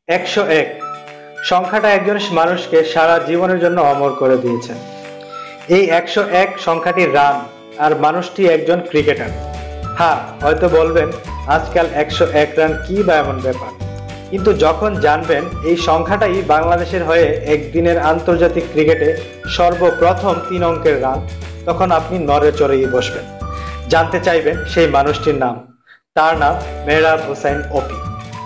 101 সংখ্যাটা একজন মানুষকে সারা জীবনের জন্য অমর করে দিয়েছে। এই 101 সংখ্যাটি রান, আর মানুষটি একজন ক্রিকেটার। হ্যাঁ, হয়তো বলবেন আজকাল 101 রান কি বা এমন ব্যাপার, কিন্তু যখন জানবেন এই সংখ্যাটাই বাংলাদেশের হয়ে একদিনের আন্তর্জাতিক ক্রিকেটে সর্বপ্রথম 3 অঙ্কের রান, তখন আপনি নড়ে চড়েই বসবেন। জানতে চাইবেন সেই মানুষটির নাম। তার নাম মেহরাব হোসাইন অপি।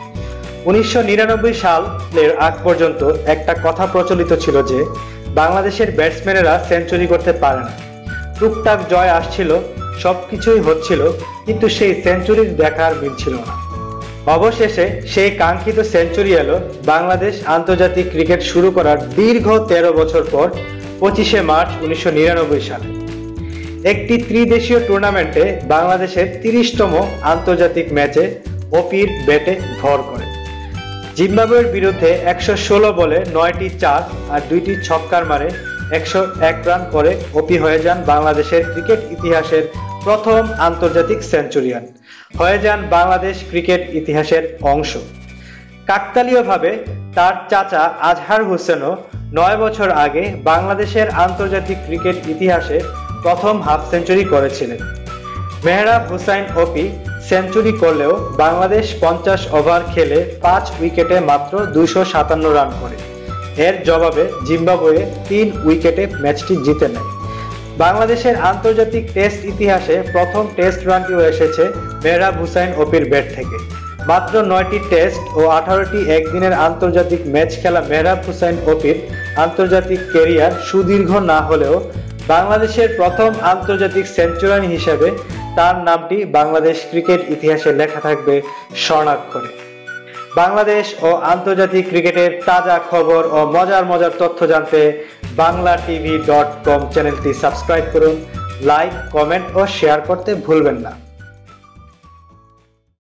1999 সালের আগ পর্যন্ত একটা কথা প্রচলিত ছিল যে বাংলাদেশের ব্যাটসম্যানেরা সেঞ্চুরি করতে পারে না। টুকটাক জয় আসছিল, সবকিছুই হচ্ছিল, কিন্তু সেই সেঞ্চুরির দেখার মিলছিল না। অবশেষে সেই কাঙ্ক্ষিত সেঞ্চুরি এলো বাংলাদেশ আন্তর্জাতিক ক্রিকেট শুরু করার দীর্ঘ 13 বছর পর 25শে মার্চ 1999 সালে। একটি ত্রিদেশীয় টুর্নামেন্টে বাংলাদেশের 30তম আন্তর্জাতিক ম্যাচে অপির ব্যাটে ভর করে। জিম্বাবুয়ের বিরুদ্ধে 116 বলে 9টি চার আর 2টি ছক্কার মারে 101 রান করে অপি হয়ে যান বাংলাদেশের ক্রিকেট ইতিহাসের প্রথম আন্তর্জাতিক সেঞ্চুরিয়ান, হয়ে যান বাংলাদেশ ক্রিকেট ইতিহাসের অংশ। কাকতালীয়ভাবে তার চাচা আজহার হোসেনও 9 বছর আগে বাংলাদেশের আন্তর্জাতিক ক্রিকেট ইতিহাসে প্রথম হাফ সেঞ্চুরি করেছিলেন। মেহরাব হোসাইন অপি সেঞ্চুরি করলেও বাংলাদেশ 50 ওভার খেলে 5 উইকেটে মাত্র 257 রান করে। এর জবাবে জিম্বাবুয়ে 3 উইকেটে ম্যাচটি জিতে নেয়। বাংলাদেশের আন্তর্জাতিক টেস্ট ইতিহাসে প্রথম টেস্ট রানটিও এসেছে মেহরাব হোসাইন অপির ব্যাট থেকে। মাত্র 9টি টেস্ট ও 18টি একদিনের আন্তর্জাতিক ম্যাচ খেলা মেহরাব হোসাইন অপির আন্তর্জাতিক ক্যারিয়ার সুদীর্ঘ না হলেও বাংলাদেশের প্রথম আন্তর্জাতিক সেঞ্চুরিয়ান হিসেবে তার নামটি বাংলাদেশ ক্রিকেট ইতিহাসে লেখা থাকবে স্বর্ণাক্ষরে। বাংলাদেশ ও আন্তর্জাতিক ক্রিকেটের তাজা খবর ও মজার তথ্য জানতে banglatv.com চ্যানেলটি সাবস্ক্রাইব করুন। লাইক, কমেন্ট ও শেয়ার করতে ভুলবেন না।